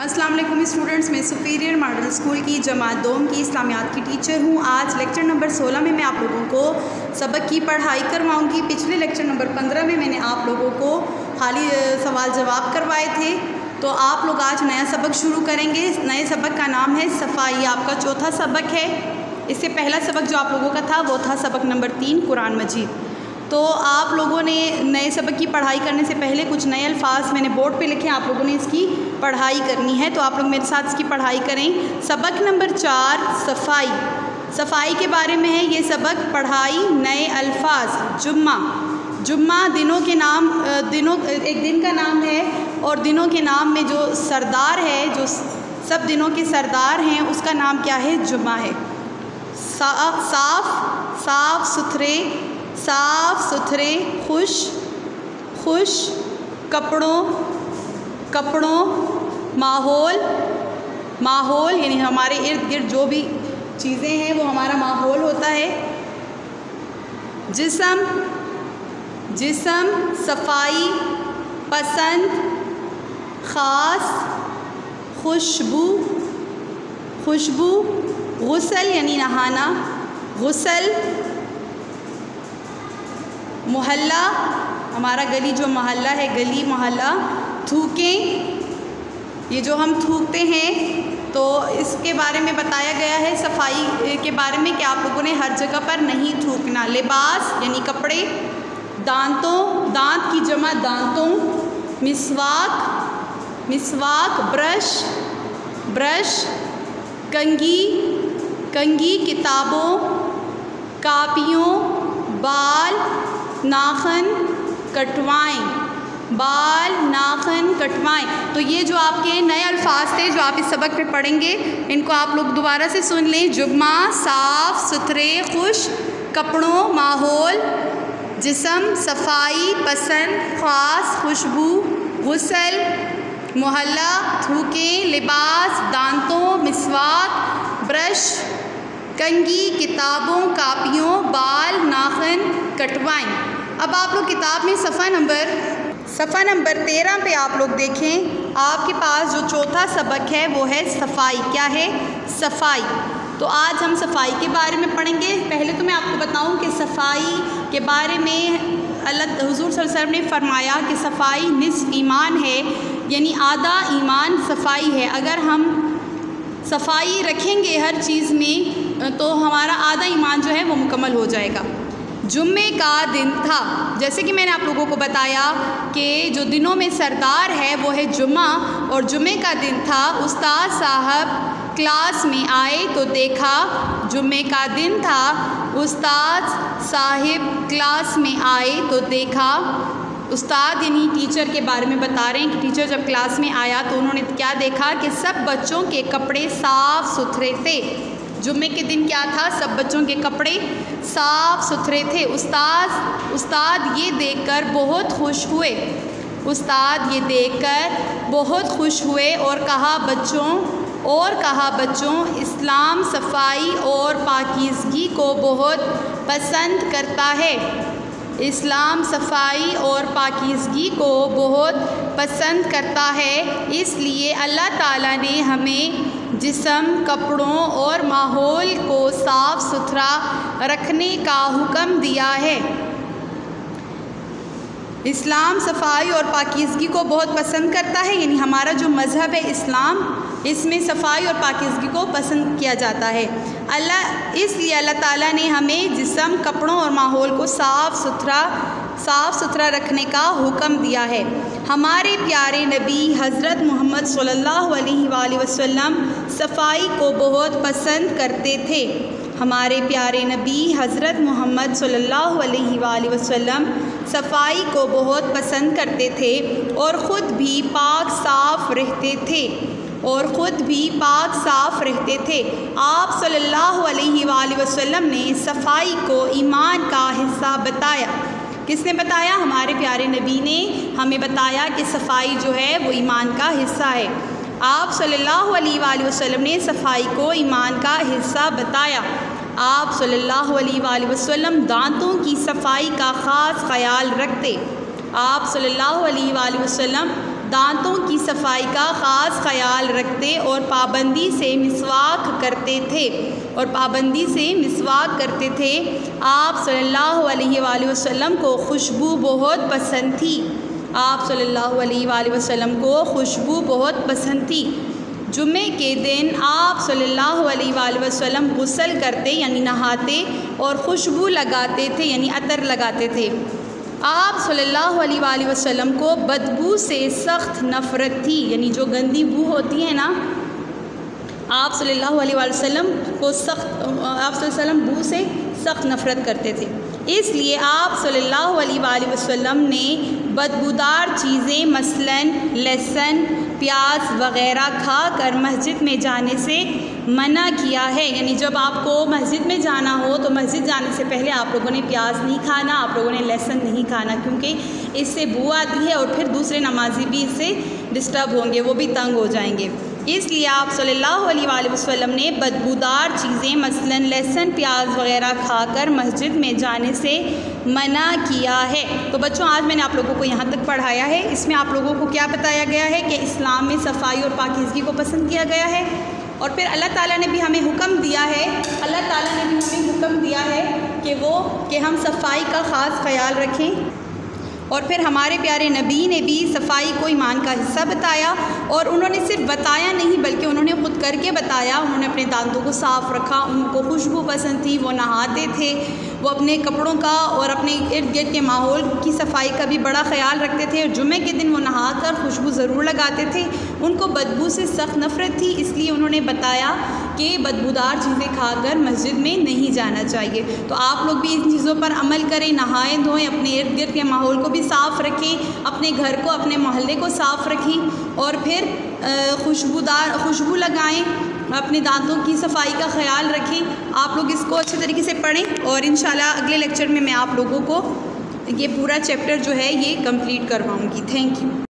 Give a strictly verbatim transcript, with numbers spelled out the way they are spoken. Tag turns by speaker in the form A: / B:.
A: अस्सलाम वालेकुम स्टूडेंट्स, मैं सुपीरियर मॉडल स्कूल की जमात दोम की इस्लामियात की टीचर हूँ। आज लेक्चर नंबर सोलह में मैं आप लोगों को सबक की पढ़ाई करवाऊँगी। पिछले लेक्चर नंबर पंद्रह में मैंने आप लोगों को खाली सवाल जवाब करवाए थे, तो आप लोग आज नया सबक शुरू करेंगे। नए सबक का नाम है सफ़ाई, आपका चौथा सबक है। इससे पहला सबक जो आप लोगों का था वो था सबक नंबर तीन कुरान मजीद। तो आप लोगों ने नए सबक की पढ़ाई करने से पहले कुछ नए अल्फाज मैंने बोर्ड पे लिखे, आप लोगों ने इसकी पढ़ाई करनी है, तो आप लोग मेरे साथ इसकी पढ़ाई करें। सबक नंबर चार सफ़ाई, सफ़ाई के बारे में है ये सबक। पढ़ाई नए अल्फाज। जुम्मा, जुम्मा दिनों के नाम, दिनों एक दिन का नाम है, और दिनों के नाम में जो सरदार है, जो सब दिनों के सरदार हैं, उसका नाम क्या है? जुम्मा है। साफ साफ साफ सुथरे, साफ सुथरे। खुश खुश कपड़ों कपड़ों। माहौल माहौल यानी हमारे इर्द गिर्द जो भी चीज़ें हैं वो हमारा माहौल होता है। जिस्म जिस्म। सफाई पसंद। ख़ास खुशबू खुशबू। गुस्ल यानी नहाना, गुस्ल। मोहल्ला, हमारा गली जो मोहल्ला है, गली मोहल्ला। थूकें, ये जो हम थूकते हैं, तो इसके बारे में बताया गया है सफाई के बारे में कि आप लोगों ने हर जगह पर नहीं थूकना। लिबास यानी कपड़े। दांतों, दांत की जमा दांतों। मिसवाक मिसवाक। Brush brush. कंघी कंघी। किताबों कापियों। बाल नाखन कटवाएं, बाल नाखन कटवाएं। तो ये जो आपके नए अल्फाज थे जो आप इस सबक में पढ़ेंगे, इनको आप लोग दोबारा से सुन लें। जुम्मा साफ सुथरे, खुश कपड़ों, माहौल। जिस्म सफाई पसंद, ख़ास खुशबू, गुस्ल, मोहल्ला, थूकें, लिबास, दांतों, मिसवाक, ब्रश, कंघी, किताबों कापियों, बाल नाखन कटवाएं। अब आप लोग किताब में सफ़ा नंबर सफ़ा नंबर तेरह पे आप लोग देखें, आपके पास जो चौथा सबक है वो है सफ़ाई। क्या है? सफ़ाई। तो आज हम सफ़ाई के बारे में पढ़ेंगे। पहले तो मैं आपको बताऊं कि सफ़ाई के बारे में अल्लाह हुज़ूर सल्लल्लाहु अलैहि वसल्लम ने फरमाया कि सफ़ाई निस्फ़ ईमान है, यानी आधा ईमान सफ़ाई है। अगर हम सफ़ाई रखेंगे हर चीज़ में तो हमारा आधा ईमान जो है वो मुकम्मल हो जाएगा। जुम्मे का दिन था, जैसे कि मैंने आप लोगों को बताया कि जो दिनों में सरदार है वो है जुम्मा, और जुम्मे का दिन था। उस्ताद साहब क्लास में आए तो देखा, जुम्मे का दिन था, उस्ताद साहिब क्लास में आए तो देखा। उस्ताद यानी टीचर के बारे में बता रहे हैं कि टीचर जब क्लास में आया तो उन्होंने क्या देखा कि सब बच्चों के कपड़े साफ़ सुथरे थे। जुम्मे के दिन क्या था? सब बच्चों के कपड़े साफ़ सुथरे थे। उस्ताद उस्ताद ये देखकर बहुत खुश हुए उस्ताद ये देखकर बहुत खुश हुए और कहा बच्चों और कहा बच्चों इस्लाम सफ़ाई और पाकीज़गी को बहुत पसंद करता है। इस्लाम सफ़ाई और पाकीज़गी को बहुत पसंद करता है, इसलिए अल्लाह ताला ने हमें जिस्म, कपड़ों और माहौल को साफ़ सुथरा रखने का हुक्म दिया है। इस्लाम सफ़ाई और पाकीज़गी को बहुत पसंद करता है, यानी हमारा जो मज़हब है इस्लाम, इसमें सफ़ाई और पाकीज़गी को पसंद किया जाता है। अल्लाह इसलिए अल्लाह ताला ने हमें जिस्म, कपड़ों और माहौल को साफ़ सुथरा साफ़ सुथरा रखने का हुक्म दिया है। हमारे प्यारे नबी हज़रत मोहम्मद सल्लल्लाहु अलैहि वसल्लम सफ़ाई को बहुत पसंद करते थे। हमारे प्यारे नबी हज़रत मोहम्मद सल्लल्लाहु अलैहि वसल्लम सफ़ाई को बहुत पसंद करते थे और ख़ुद भी पाक साफ़ रहते थे और ख़ुद भी पाक साफ़ रहते थे। आप सल्लल्लाहु अलैहि वसल्लम ने सफ़ाई को ईमान का हिस्सा बताया। किसने बताया? हमारे प्यारे नबी ने हमें बताया कि सफ़ाई जो है वो ईमान का हिस्सा है। आप सल्लल्लाहु अलैहि वसल्लम ने सफ़ाई को ईमान का हिस्सा बताया। आप सल्लल्लाहु अलैहि वसल्लम दांतों की सफ़ाई का ख़ास ख्याल रखते। आप सल्लल्लाहु अलैहि वसल्लम दांतों की सफाई का ख़ास ख्याल रखते और पाबंदी से मिसवाक करते थे और पाबंदी से मिसवाक करते थे। आप सल्लल्लाहु अलैहि वसल्लम को खुशबू बहुत पसंद थी। आप सल्लल्लाहु अलैहि वसल्लम को खुशबू बहुत पसंद थी। जुम्मे के दिन आप सल्लल्लाहु अलैहि वसल्लम गुस्ल करते यानी नहाते और खुशबू लगाते थे यानी अतर लगाते थे। आप सल्लल्लाहु अलैहि वसल्लम को बदबू से सख्त नफ़रत थी यानी जो गंदी बू होती है ना, आप सल्लल्लाहु अलैहि वसल्लम को सख्त आप सल्लल्लाहु अलैहि वसल्लम बू से सख्त नफ़रत करते थे। इसलिए आप सल्लल्लाहु अलैहि वसल्लम ने बदबूदार चीज़ें मसलन लहसुन प्याज वग़ैरह खाकर मस्जिद में जाने से मना किया है। यानी जब आपको मस्जिद में जाना हो तो मस्जिद जाने से पहले आप लोगों ने प्याज नहीं खाना, आप लोगों ने लहसुन नहीं खाना, क्योंकि इससे बू आती है और फिर दूसरे नमाजी भी इससे डिस्टर्ब होंगे, वो भी तंग हो जाएंगे। इसलिए आप सल्लल्लाहु अलैहि वसल्लम ने बदबूदार चीज़ें मसलन लहसुन प्याज वग़ैरह खाकर मस्जिद में जाने से मना किया है। तो बच्चों, आज मैंने आप लोगों को यहाँ तक पढ़ाया है। इसमें आप लोगों को क्या बताया गया है कि इस्लाम में सफाई और पाकीज़गी को पसंद किया गया है और फिर अल्लाह ताला ने भी हमें हुक्म दिया है अल्लाह ताला ने भी हमें हुक्म दिया है कि वो कि हम सफाई का ख़ास ख्याल रखें। और फिर हमारे प्यारे नबी ने भी सफाई को ईमान का हिस्सा बताया और उन्होंने सिर्फ बताया नहीं बल्कि उन्होंने ख़ुद करके बताया। उन्होंने अपने दांतों को साफ़ रखा, उनको खुशबू पसंद थी, वो नहाते थे, वो अपने कपड़ों का और अपने इर्द गिर्द के माहौल की सफाई का भी बड़ा ख्याल रखते थे और जुम्मे के दिन वो नहाकर खुशबू ज़रूर लगाते थे। उनको बदबू से सख्त नफ़रत थी, इसलिए उन्होंने बताया कि बदबूदार चीज़ें खाकर मस्जिद में नहीं जाना चाहिए। तो आप लोग भी इन चीज़ों पर अमल करें, नहाएं धोएं, अपने इर्द गिर्द के माहौल को भी साफ़ रखें, अपने घर को अपने मोहल्ले को साफ़ रखें और फिर खुशबूदार खुशबू लगाएं, अपने दांतों की सफाई का ख्याल रखें। आप लोग इसको अच्छे तरीके से पढ़ें और इंशाल्लाह अगले लेक्चर में मैं आप लोगों को ये पूरा चैप्टर जो है ये कंप्लीट करवाऊँगी। Thank you.